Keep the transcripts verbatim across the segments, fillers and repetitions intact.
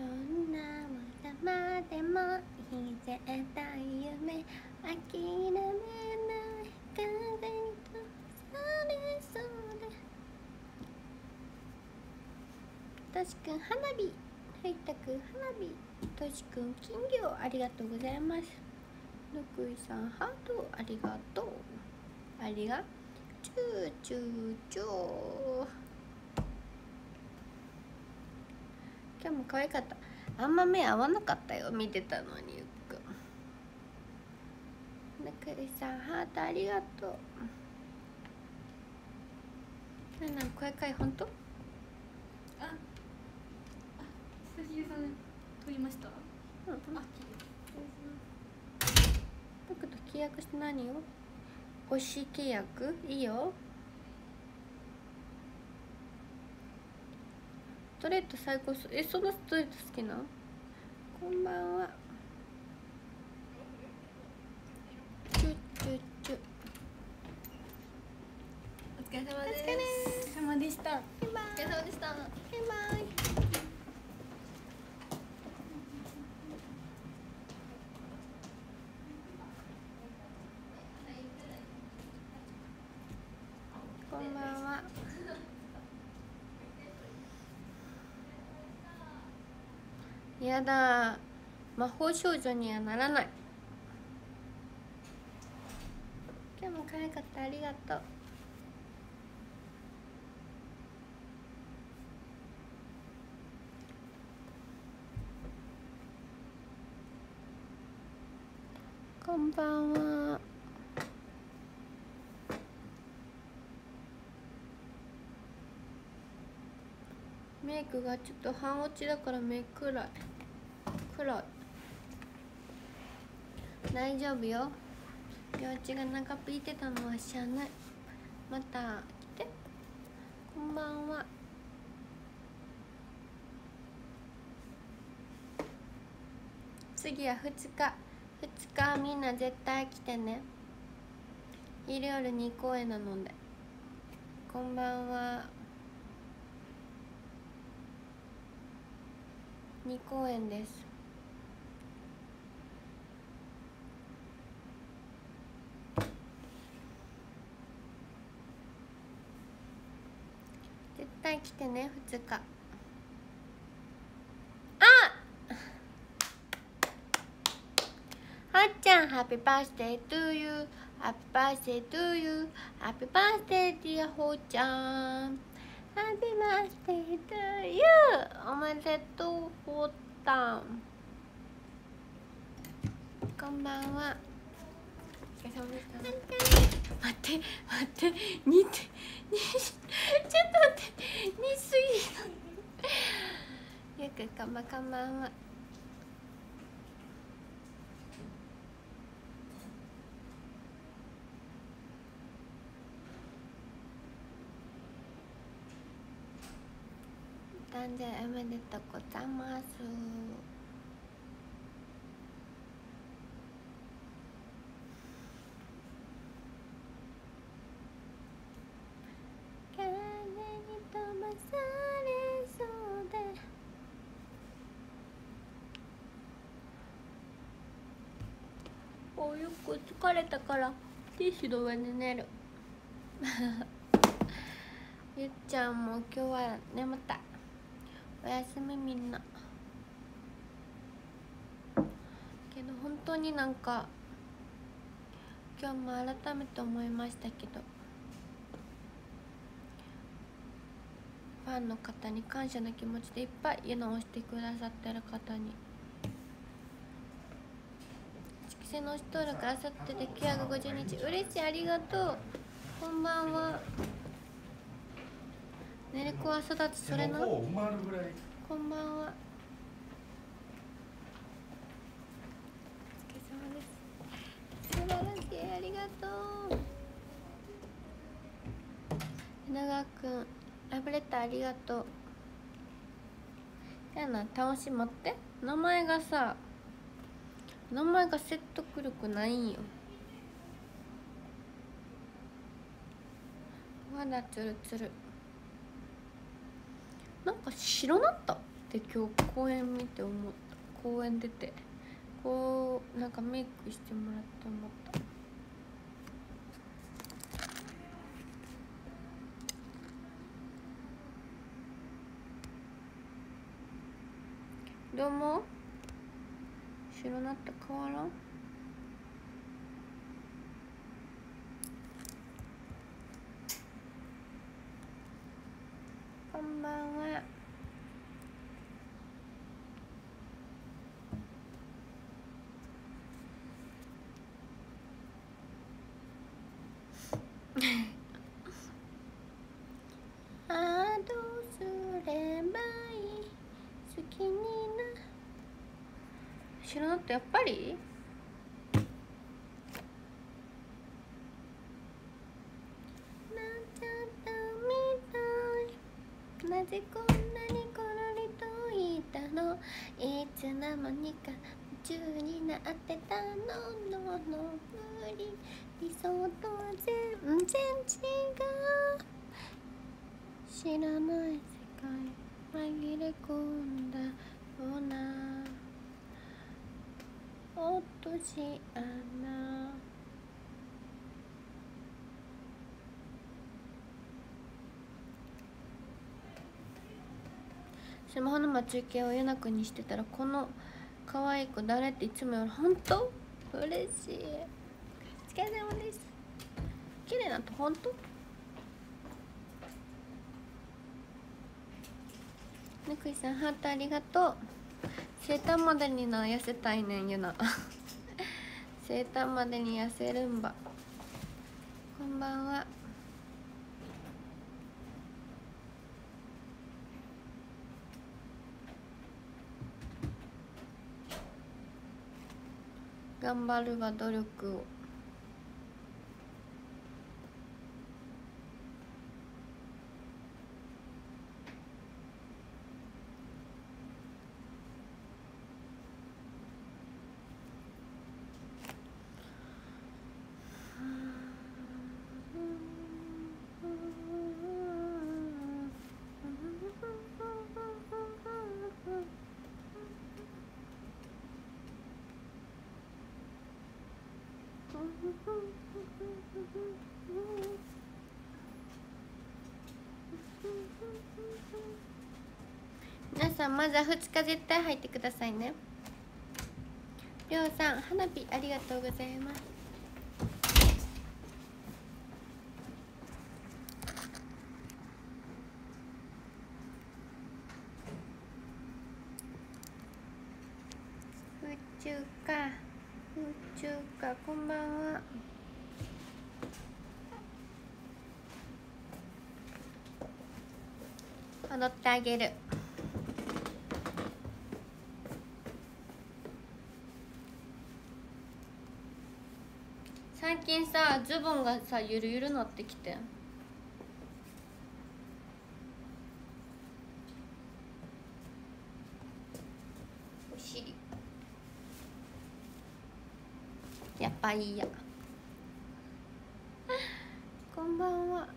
んなもざまでもいい絶対夢諦めない風に飛ばされそうでとしくん花火ふいたくん花火としくん金魚ありがとうございますぬくいさんハートありがとうありがチューチューチュー今日も可愛かった。あんま目合わなかったよ見てたのにゆっくんぬくいさんハートありがとうなんなん声かいほんとあ、あ、久しぶりさん撮りました。 うん、 あ、 僕と契約して何よ推し契約いいよストレート最高そうえそんなストレート好きなこんばんはチュッチュッチュお疲れ様です。 お疲れ様でした。 バイバイお疲れ様でした。 バイバイこんばんはやだ魔法少女にはならない今日も可愛かったありがとうこんばんはメイクがちょっと半落ちだから目暗い暗い大丈夫よ幼稚が長引いてたのはしゃあないまた来てこんばんは次はふつかふつかはみんな絶対来てね昼夜に公演なのでこんばんはに公演です絶対来てねふつかあはっちゃんハッピーバースデートゥーユーハッピーバースデートゥーユーハッピーバースデーディアほーちゃんハッピーバースデートゥーユーおめでとうほーたんこんばんはお疲れ様でした。 待って待って似て似ちょっと待って似すぎるよくかまかんばんは誕生日おめでとうございます風に飛ばされそうでおよく疲れたからティッシュの上で寝るゆっちゃんも今日は眠たいおやすみみんなけど本当になんか今日も改めて思いましたけどファンの方に感謝の気持ちでいっぱい家直してくださってる方に色星の押し登録あさってできゅうひゃくごじゅうにち嬉しいありがとうこんばんはねるこは育つそれのこんばんはお疲れ様です素晴らしいありがとう稲川くんラブレターありがとうやな楽しまって名前がさ名前が説得力ないんよまだツルツルなんか白なったっで今日公園見て思った。公園出てこうなんかメイクしてもらって思った。どうも白なった変わらん。こんばんは。ああどうすればいい好きにな白なったやっぱりなんちゃったみたい。なぜこんなにころりと言ったの。いつの間にか夢中になってたののの無理。理想とは全然違う。知らない世界紛れ込んだような落とし穴。スマホの待ち受けを夜中にしてたらこの可愛い子誰っていつもより本当嬉しい。お疲れ様です。綺麗なと本当ぬくいさんハートありがとう。生誕までにな痩せたいねんゆな生誕までに痩せるんば。こんばんは。頑張るわ努力を。皆さんまずはふつか絶対入ってくださいね。りょうさん花火ありがとうございます。宇宙か宇宙かこんばんは。踊ってあげる。最近さズボンがさゆるゆるなってきてお尻やっぱいいやこんばんは。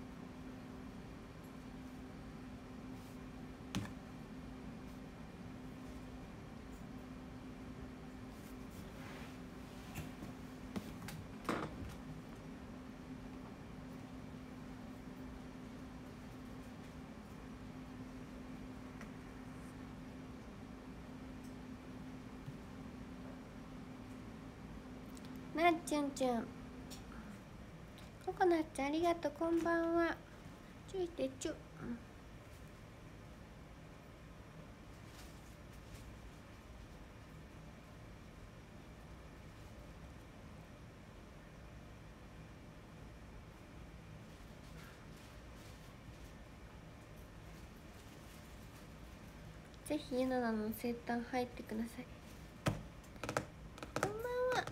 なっちゅんちゅんココナッツありがとう。こんばんは。ちょいてちゅぜひゆななの生誕入ってください。こんばんは。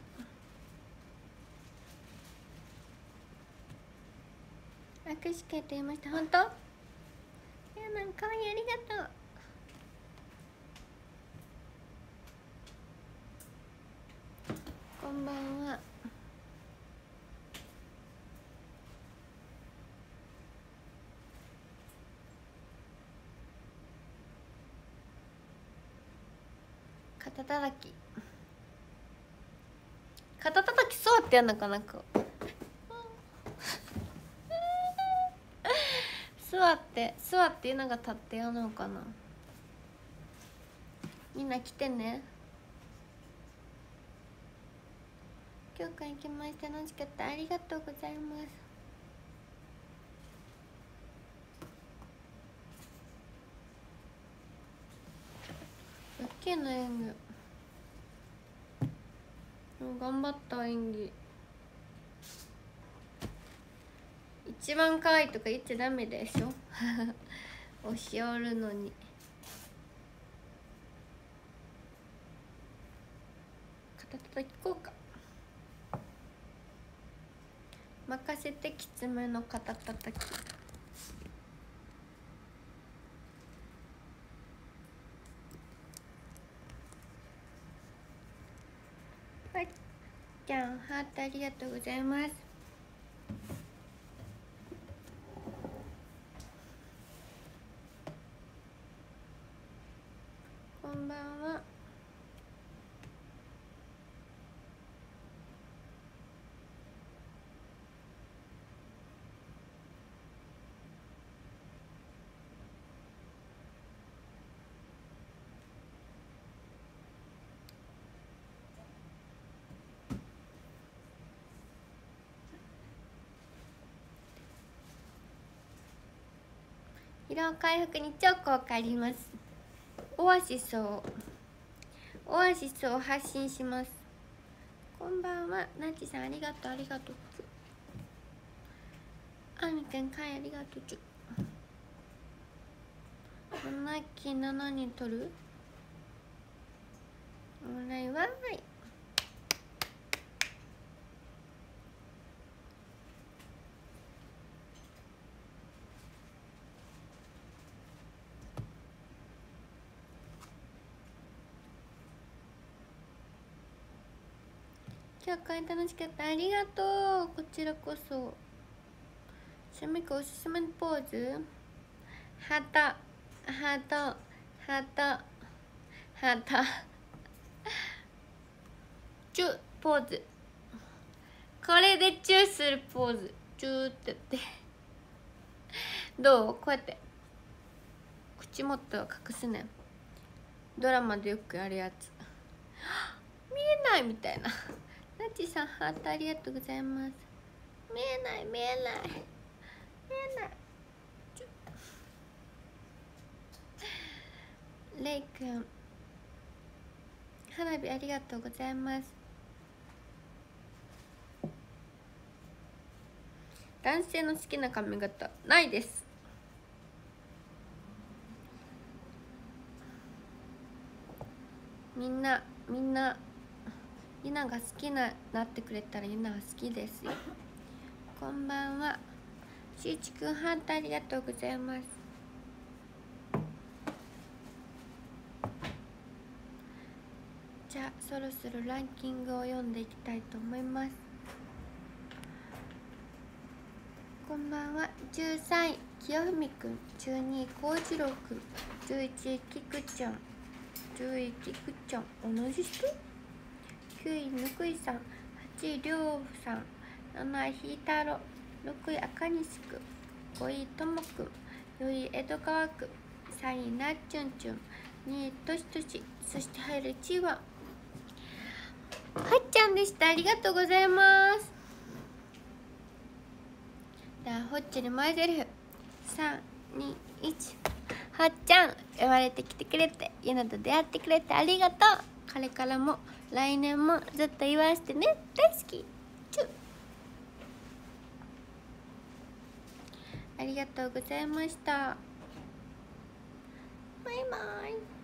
握手会と言いました。本当？ゆなかわいいありがとう。こんばんは。 肩たたき肩たたき座ってやんのかな、こう座って座っていうのが立ってやんのかな。みんな来てね。今日から行きました。楽しかった。ありがとうございます。大きいな演技。頑張った演技。一番可愛いとか言っちゃダメでしょ押しおるのに。肩たたきこうか。任せて、きつめの肩たたき。はい、じゃあハートありがとうございます。こんばんは。疲労回復に超効果あります。オアシスをオアシスを発信します。こんばんは、なちさんありがとうありがとう。あみくんかいありがとうちゅ。なきななにん取る？おらいわーい。今日会楽しかった。ありがとう。こちらこそ。しみこおすすめのポーズ。ハートハートハートハートチューポーズ。これでチューするポーズ。チューってやってどう？こうやって口元を隠すねん。ドラマでよくやるやつ。見えないみたいな。なちさんハートありがとうございます。見えない見えない見えない。レイくん花火ありがとうございます。男性の好きな髪型ないです。みんなみんなゆなが好きななってくれたらゆなが好きですよ。こんばんは。しゅうちくんハートありがとうございます。じゃあそろそろランキングを読んでいきたいと思います。こんばんは。じゅうさんい清文くん、じゅうにいこうじろうくん、じゅういちいきくちゃん、じゅういちいきくちゃん同じ人、きゅういぬくいさん、はちいりょうさん、なないひいたろ、ろくいあかにしくん、ごいともくん、よんい江戸川くん、さんいなっちゅんちゅん、にいとしとし、そして入るいちいははっちゃんでした。ありがとうございます。ではほっちゃに前セリフさんにいち。はっちゃん言われてきてくれてゆなと出会ってくれてありがとう。これからも来年もずっと言わしてね。大好き。チュありがとうございました。バイバイ。